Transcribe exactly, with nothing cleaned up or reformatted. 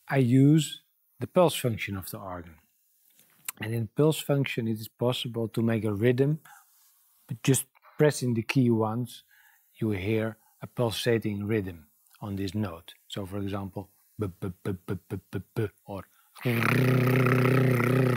I use the pulse function of the organ. And in the pulse function it is possible to make a rhythm, but just pressing the key once, you hear a pulsating rhythm on this note. So for example, b b b b b b b or